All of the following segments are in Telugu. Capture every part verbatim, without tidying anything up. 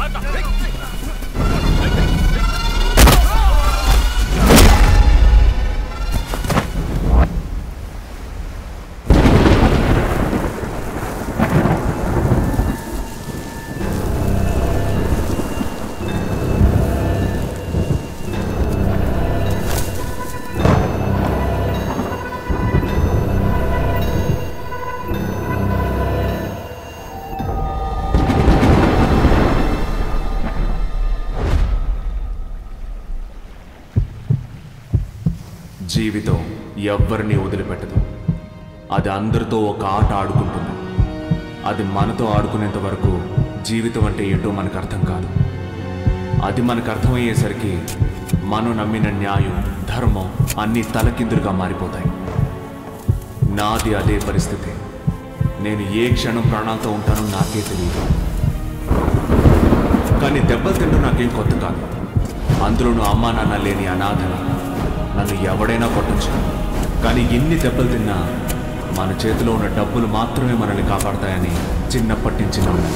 జీవితం ఎవ్వరిని వదిలిపెట్టదు. అది అందరితో ఒక ఆట ఆడుకుంటుంది. అది మనతో ఆడుకునేంత వరకు జీవితం అంటే ఏంటో మనకు అర్థం కాదు. అది మనకు అర్థమయ్యేసరికి మనం నమ్మిన న్యాయం, ధర్మం అన్నీ తలకిందులుగా మారిపోతాయి. నాది అదే పరిస్థితి. నేను ఏ క్షణం ప్రాణాలతో ఉంటానో నాకే తెలియదు. కానీ దెబ్బలు తింటూ నాకేం కొత్త కాదు. అందులోనూ అమ్మా నాన్న లేని అనాథని. నన్ను ఎవడైనా కొట్టచ్చు. కానీ ఎన్ని దెబ్బలు తిన్నా మన చేతిలో ఉన్న డబ్బులు మాత్రమే మనల్ని కాపాడతాయని చిన్నప్పటి నుంచి నమ్ము.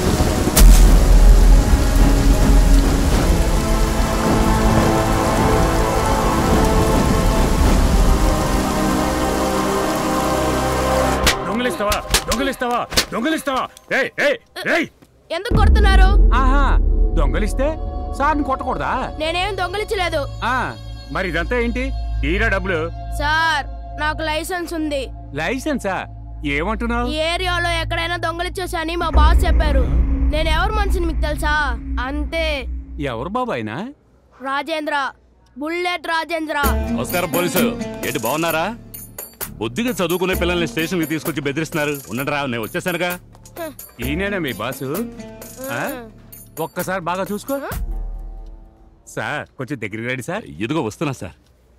దొంగలిస్తావా దొంగలిస్తావా దొంగలిస్తావా ఏయ్ ఏయ్ ఏయ్ ఎందుకు కొడుతున్నారు? ఆహా, దొంగలిస్తే సార్ని కొట్టకూడదా? నేనేం దొంగలించలేదు. మరి ఇదంతా ఏంటి? తీరా డబ్బులు. సార్, నాకు లైసెన్స్ ఉంది. లైసెన్సా? ఏమంటున్నావు? ఈ ఏరియాలో ఎక్కడైనా దొంగలిచ్చేసని మా బాస్ చెప్పారు. నేను ఎవరు మనిషిని మీకు తెలుసా? అంతే. ఎవరు బాబాయినా? రాజేంద్ర, బుల్లెట్ రాజేంద్ర. నమస్కారం పోలీసు. ఏంటి బాగున్నారా? బుద్ధిగా చదువుకునే పిల్లల్ని స్టేషన్ కి తీసుకొచ్చి బెదిరిస్తున్నారు. ఉండండి రా, నేను వచ్చేసానుగా. ఈయనేనా మీ బాసు? ఒక్కసారి బాగా చూసుకో సార్. కొంచెం దగ్గరికి రండి సార్. ఇదిగో వస్తున్నా సార్.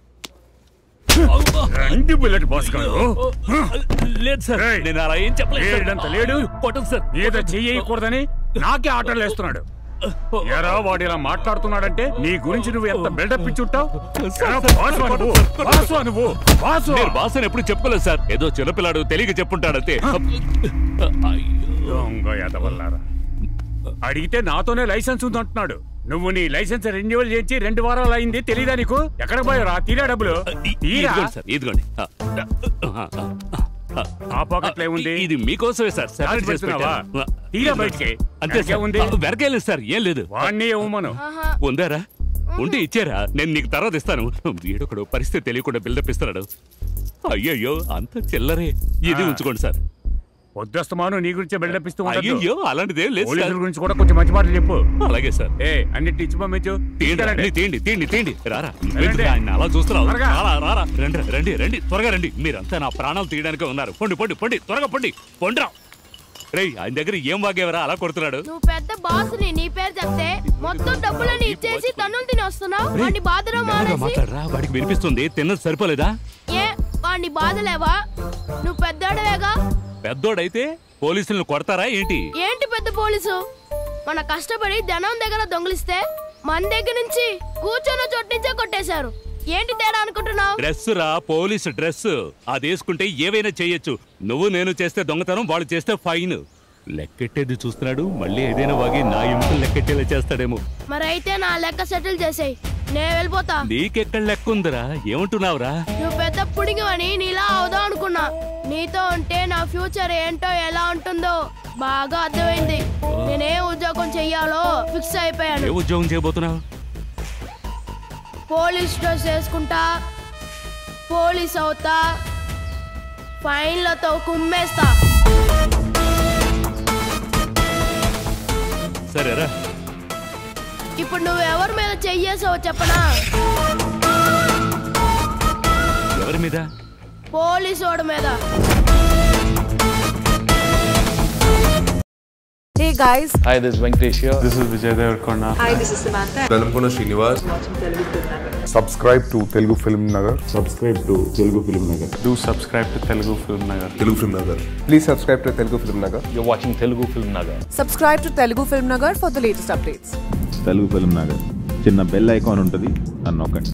బుల్లెట్ బాస్ గారు. లేదు సార్, నేను అలా ఏం చెప్పలేదు. లేడు కొట్టదు సార్. ఏదో చెయ్యకూడదని నాకే ఆర్డర్లు వేస్తున్నాడు. ఎరా వాడు ఇలా మాట్లాడుతున్నాడంటే నీ గురించి నువ్వు ఎంత బిల్డప్ ఇచ్చుంటావు. బాస్ అని ఎప్పుడు చెప్పుకోలేదు సార్. ఏదో చిన్నపిల్లాడు తెలియక చెప్పుంటాడంతే. దొంగ ఎదవల్లారా. అడిగితే నాతోనే లైసెన్స్ ఉంది అంటున్నాడు. నువ్వు నీ లైసెన్స్ రెన్యువల్ చేసి రెండు వారాలు అయింది. తెలీదా నీకు? ఎక్కడ పోయారా? తీరా డబ్బులు. ఇదిగోండి. ఆ పాకెట్లో ఉంది. ఇది మీకోసమే సార్. తీరా బయటికి. అంతే ఉంది. వెనకేలేదు సార్, ఏం లేదు. వాణ్ణి ఇవ్వమను. ఉందారా? ఉంటే ఇచ్చారా? నేను నీకు తర్వాత ఇస్తాను. వీడొకడు పరిస్థితి తెలియకుండా బిల్డప్ ఇస్తున్నాడు. అయ్యయ్యో, అంత చిల్లరే. ఇది ఉంచుకోండి సార్. వద్దస్తమాను నీ గురించి బిల్డప్ ఇస్తూ ఉంటాడు. అయ్యో, అలాంటిదేం లేదు. పోలీసుల గురించి కూడా కొంచెం మంచి మాటలు చెప్పు. అలాగే సార్. ఏ అన్నిటి ఇచ్చి పంపించు. తీయండి తీయండి తీయండి తీయండి. రారా, అలా చూస్తున్నావు. రారా, రండి రండి రండి, త్వరగా రండి. మీరంతా నా ప్రాణాలు తీయడానికే ఉన్నారు. పొండి పొండి పొండి, త్వరగా పొండి పొండిరా. రేయ్, ఆయన దగ్గర ఏం వాగేవరా అలా కొడుతున్నాడు? నువ్వు పెద్ద బాస్ ని, నీ పేరు చెప్తే మొత్తం డబ్బులని ఇచ్చేసి తన్నులు తిని వస్తున్నావు. వాడిని బాధలో మాట్లాడరా. వాడికి వినిపిస్తుంది. తిన్నది సరిపోలేదా? ఏ వాడిని బాధలేవా? నువ్వు పెద్దోడవేగా. పెద్దోడైతే పోలీసులను కొడతారా ఏంటి? ఏంటి పెద్ద పోలీసు? మన కష్టపడి ధనం దగ్గర దొంగిలిస్తే మన దగ్గర నుంచి కూర్చొని చోటు నుంచే కొట్టేశారు. ఏంటి తేడా అనుకుంటున్నావు? డ్రెస్ రా, పోలీసు డ్రెస్. అది వేసుకుంటే ఏవైనా చెయ్యొచ్చు. నువ్వు నేను చేస్తే దొంగతనం, వాళ్ళు చేస్తే ఫైన్. లెక్కెట్టేది చూస్తున్నాడు. మళ్ళీ ఏదైనా వాగి నా ఎముకలు లెక్కెట్టేలా చేస్తాడేమో. మరి అయితే నా లెక్క సెటిల్ చేసేయ్, నేను వెళ్ళిపోతా. నీకెక్కడ లెక్క ఉందిరా? ఏమంటున్నావురా? నువ్వు పెద్ద పుడింగివని నీలా అవుదాం అనుకున్నా. నీతో ఉంటే నా ఫ్యూచర్ ఏంటో ఎలా ఉంటుందో బాగా అర్థమైంది. నేనే ఉద్యోగం చెయ్యాలో ఫిక్స్ అయిపోయాను. ఏ ఉద్యోగం చేయబోతున్నావు? పోలీస్ డ్రెస్ వేసుకుంటా, పోలీస్ అవుతా, ఫైన్లతో కుమ్మేస్తా. సరేరా. ఇప్పుడు నువ్వు ఎవరి మీద చెయ్యేసావో చెప్పనా? ఎవరి మీద? పోలీసు వాడి మీద. Hey guys. Hi, this is Venkatesh here. This is Vijay Devarkonda. Hi, this is Samantha. Velamkona Srinivas. Watching Telugu FilmNagar. Subscribe to Telugu FilmNagar. Subscribe to Telugu FilmNagar. Do subscribe to Telugu FilmNagar. Telugu FilmNagar. Please subscribe to Telugu FilmNagar. You're watching Telugu FilmNagar. Subscribe to Telugu FilmNagar for the latest updates. Telugu FilmNagar. చిన్న బెల్ ఐకాన్ ఉంటుంది, అన్నొక్కండి.